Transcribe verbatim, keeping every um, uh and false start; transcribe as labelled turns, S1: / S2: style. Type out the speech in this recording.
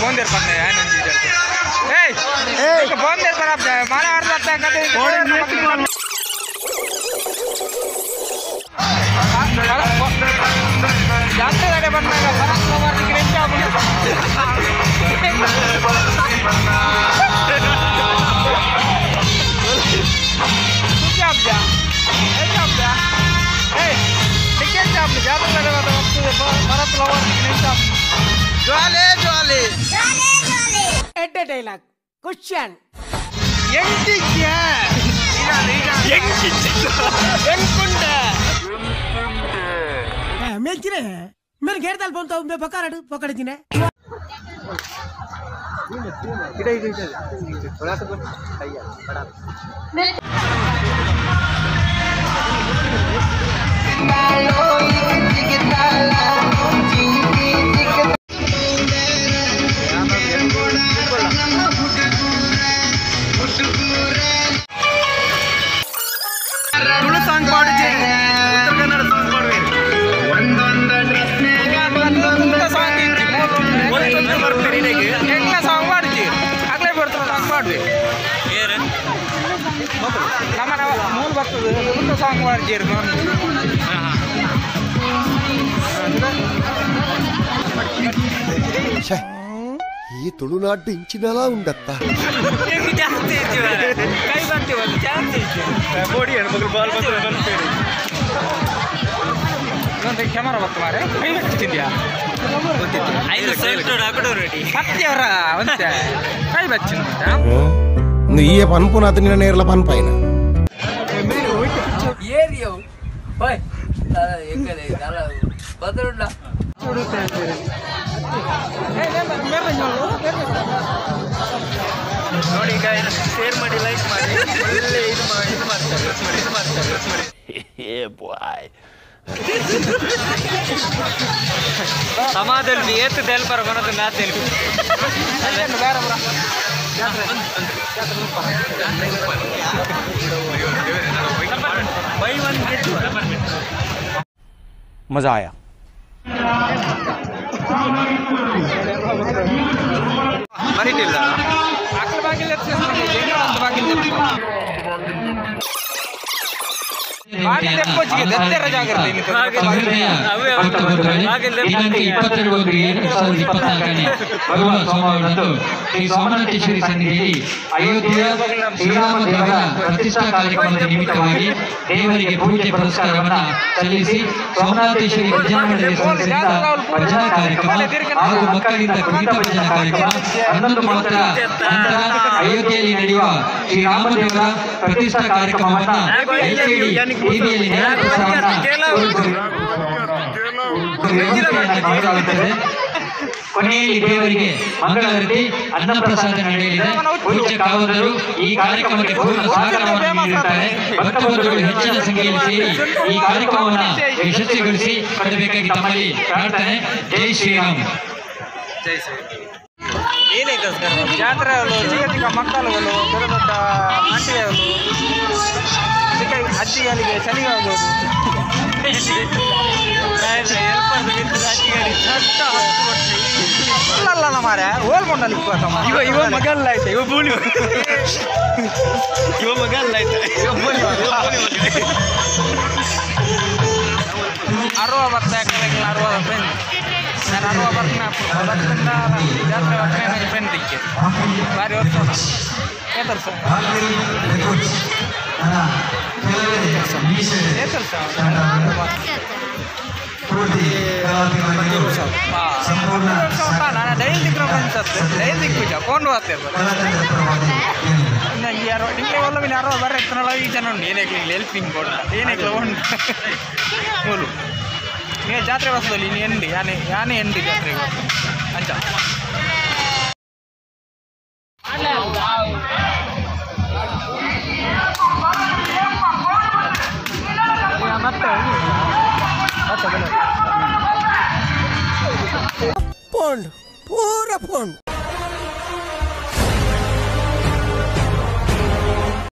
S1: Phone देर पड़ने हैं नंदी जल ए ए फोन देर पर आप मारा हर बात का कहते जानते लगे बनने का फरक कवर निकले क्या बोले क्या अब जा ए क्या अब जा ए टिकट क्या आपने जानते लगे बात वक्त फरक कवर निकले क्या ज्वाले ज्वाले ज्वाले ज्वाले एड्डे डायलॉग क्वेश्चन यंगी क्या यंगी यंकुंडा मैं किने मेरे घेर दाल बोलता हूँ मैं पकड़ पकड़ किने किधर इधर थोड़ा सा भैया बड़ा तुಳು ಸಾಂಗ್ ಪಾಡಿಜೆ ಉತ್ತರ ಕನ್ನಡ ಸಾಂಗ್ ಪಾಡುವೆ ಒಂದೊಂದು ಸಾಂಗ್ ಇತ್ತು ಒಂದು ಬರ್ತೀರಿ ನಿನಗೆ ಹೆಂಗ ಸಾಂಗ್ ಪಾಡಿಜೆ ಆಗಲೇ ಬರ್ತಾರೆ ಸಾಂಗ್ ಪಾಡುವೆ ಬೇರೆ ನಮ್ಮ ಮೂಲ ಬರ್ತದೆ ಒಂದು ಸಾಂಗ್ ಪಾಡಿಜೆ
S2: ಈ ತುಳುನಾಡು ಇಂಚಿನಲ್ಲ ಉಂಡತ್ತ
S1: ಜಾಸ್ತಿ ಕೈ ಬರ್ತೀವಿ ಜಾಸ್ತಿ ಬೋಡಿ ಹೆಣ್ಮಕ್ಳು ಬಾಲ್ ಬರ್ತಾರೆ ಇನ್ನೊಂದು ಕ್ಯಾಮರಾ ಬರ್ತ ಮಾರೆ ಕೈ ಬಚ್ಚಿದ್ಯಾ ಹತ್ತಿಯವರ ಒಂದೇ ಕೈ ಬಚ್ಚಿ
S2: ಈ ಪನ್ಪುನ ಅತನಿನ ನೇರ್ಲ ಪನ್ಪೈನ
S3: ಏರಿಯೋ ಹೋಯ್ ಎಂಗಲೇ ದಲ ಬದರುಂಡ
S1: ನೋಡಿ ಈಗ ಶೇರ್ ಮಾಡಿ ಲೈಕ್ ಮಾಡಿ ಒಳ್ಳೆ ಇದು ಮಾಡಿ ಇದು ಮಾಡ್ತಾರೆ ಇದು ಮಾಡ್ತಾರೆ ಇದು ಮಾಡ್ತಾರೆ ಸಮಾಜದಲ್ಲಿ ಏತು ತೆಲ್ಪರ ಕೊನದು ನಾ ತೆಲ್ಪು ಬೇರೆ ಬರ ಬೈ ಒನ್ ಗೆಟ್
S2: मजा आया
S1: ಮರಿತಿಲ್ಲ ಅಕ್ಕಲ ಬಾಗಿಲು ಎತ್ತಿಸ್ತೀನಿ ಜೇನು ಒಂದು ಬಾಗಿಲು ಬಾಗಿಲು ತೆಪ್ಪೊಚ್ಚಿಗೆ ದತ್ತೆರ ಜಾಗೃತಿ
S4: ಇಪ್ಪತ್ತೆರಡು ಒಂದು ಎರಡು ಸಾವಿರದ ಇಪ್ಪತ್ನಾಲ್ಕನೇ ಬರುವ ಸೋಮವಾರದಂದು ಶ್ರೀ ಸೋಮನಾಥೇಶ್ವರಿ ಸನ್ನಿಧಿಯಲ್ಲಿ ಅಯೋಧ್ಯೆಯ ಶ್ರೀರಾಮ ದೇವರ ಪ್ರತಿಷ್ಠಾ ಕಾರ್ಯಕ್ರಮದ ನಿಮಿತ್ತವಾಗಿ ದೇವರಿಗೆ ಪೂಜೆ ಪುರಸ್ಕಾರವನ್ನ ಸಲ್ಲಿಸಿ ಸೋಮನಾಥೇಶ್ವರಿ ಭಜನಾ ಮಂಡಳಿ ಸದಸ್ಯರಿಂದ ಭಜನಾ ಕಾರ್ಯಕ್ರಮ ಹಾಗೂ ಮಕ್ಕಳಿಂದ ಕುಣಿತ ಭಜನಾ ಕಾರ್ಯಕ್ರಮ ಹನ್ನೊಂದು ಮೂವತ್ತರ ನಂತರ ಅಯೋಧ್ಯೆಯಲ್ಲಿ ನಡೆಯುವ ಶ್ರೀರಾಮ ದೇವರ ಪ್ರತಿಷ್ಠಾ ಕಾರ್ಯಕ್ರಮವನ್ನ ಟಿವಿಯಲ್ಲಿ ಮಾಡಲಾಗುತ್ತದೆ. ಕೊನೆಯಲ್ಲಿ ದೇವರಿಗೆ ಮಂಗಳಾರತಿ ಅನ್ನಪ್ರಸಾದ ನಡೆಯಲಿದೆ. ಪೂಜ್ಯ ಕಾವದರು ಈ ಕಾರ್ಯಕ್ರಮಕ್ಕೆ ಪೂರ್ಣ ಸಹಕಾರವನ್ನು ನೀಡಿರುತ್ತಾರೆ. ಭಕ್ತವರ್ಗಗಳು ಹೆಚ್ಚಿನ ಸಂಖ್ಯೆಯಲ್ಲಿ ಸೇರಿ ಈ ಕಾರ್ಯಕ್ರಮವನ್ನು ಯಶಸ್ವಿಗೊಳಿಸಿ ಕೊಡಬೇಕಾಗಿ ತಮ್ಮಲ್ಲಿ ಪ್ರಾರ್ಥನೆ. ಜೈ ಶ್ರೀರಾಮ್.
S1: ಜೈ ಶ್ರೀರಾಮ್. ಏನೇ ಜಾತ್ರೆ ಚಿಕ್ಕ ಚಿಕ್ಕ ಮಕ್ಕಳು ದೊಡ್ಡ ದೊಡ್ಡ ಆಂಟಿಗಳು ಚಿಕ್ಕ ಅಜ್ಜಿಗಳಿಗೆ ಚಳಿಗಾಗೋದು ಅಲ್ಲ ಮಾರೆ ಓಲ್ಕೊಂಡಲ್ಲಿ ಇವ ಇವ ಮಗಲ್ಲ ಆಯ್ತು ಇವ ಬೋಲಿ ಇವ ಮಗಲ್ಲ ಆಯ್ತು ಇವ ಬೋಲಿ ಅರುವ ಬರ್ತಾ ಅರುವ ಫ್ರೆಂಡ್ ನಾನು ಅರುವ ಬರ್ತೀನಿ ಅದರಿಂದ ಜಾತ್ರೆ ಬರ್ತೀನಿ ನನಗೆ ಫ್ರೆಂಡ್ ಇಕ್ಕೆ ಭಾರಿ ವರ್ಷ ಏತಲ್ ಸರ್ ಏತಲ್ ಸರ್ ನಾನು ಡೈಲಿ ಫ್ರೆಂಡ್ಸ್ ಹತ್ತು ಡೈಲಿ ಪೂಜಾ ಕೊಂಡು ಹೋಗ್ತಿರ್ಬೋದು ನಂಗೆ ಯಾರೋ ನಿಮಗೆ ಒಲ್ಲ ಮೀನು ಯಾರೋ ಬರ್ರೆ ಎತ್ತನಲ್ಲ ಈ ಜನ ಉಂಟು ಏನೇಕ್ಲಿ ಹೆಲ್ಪಿಂಗ್ ಕೊಡ ಏನೇಕ್ಲ ಉಂಟು ಮೂಲು ನೀವು ಜಾತ್ರೆ ಬಸ್ಸಲ್ಲಿ ನೀನು ಎಂಡಿ ಯಾನೆ ಯಾನೇ ಎಂಡಿ ಜಾತ್ರೆಗೆ ಅಂಚ ಮತ್ತೆ
S2: ಪೋಂಡ್ ಪೂರ ಪೋಂಡ್